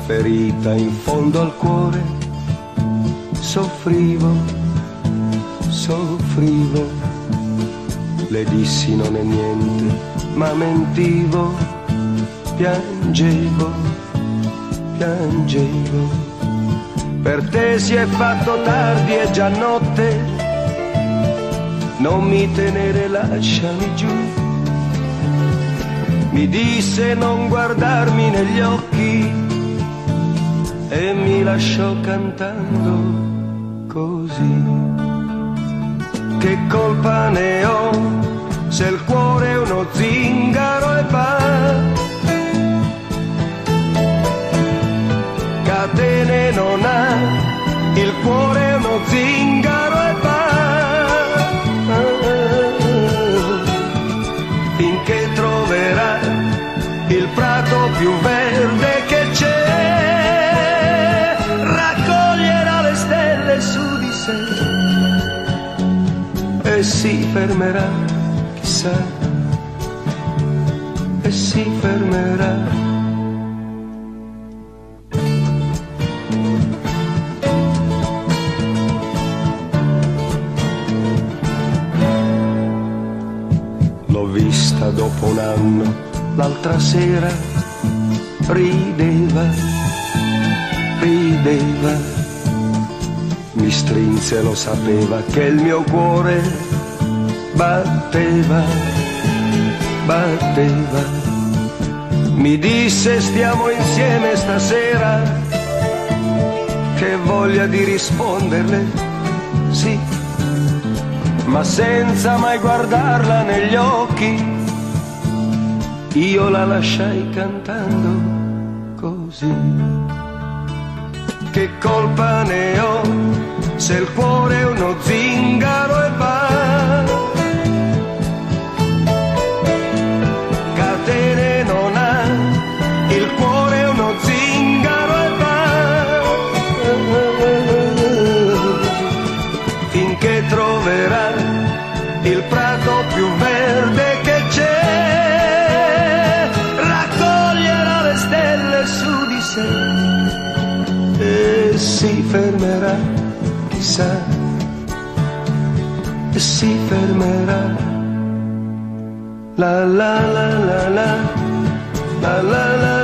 ferita in fondo al cuore. Soffrivo, soffrivo, le dissi non è niente, ma mentivo, piangevo, piangevo. Per te si è fatto tardi, è già notte, non mi tenere, lasciami giù. Mi disse non guardarmi negli occhi e mi lasciò cantando così. Che colpa ne ho se il cuore è uno zingaro e va? Catene non ha, il cuore è uno zingaro e va. Finché troverà il prato più verde che c'è, raccoglierà le stelle su di sé e si fermerà, chissà, e si fermerà. L'ho vista dopo un anno, l'altra sera, rideva, rideva, mi strinse, lo sapeva che il mio cuore batteva, batteva. Mi disse stiamo insieme stasera, che voglia di risponderle, sì, ma senza mai guardarla negli occhi. Io la lasciai cantando così. Che colpa ne ho se il cuore è uno zingaro e va? Catene non ha, il cuore è uno zingaro e va. Finché troverà il prato più verde che c'è, raccoglierà le stelle su di sé e si fermerà, chissà, e si fermerà. La la la la la, la la la.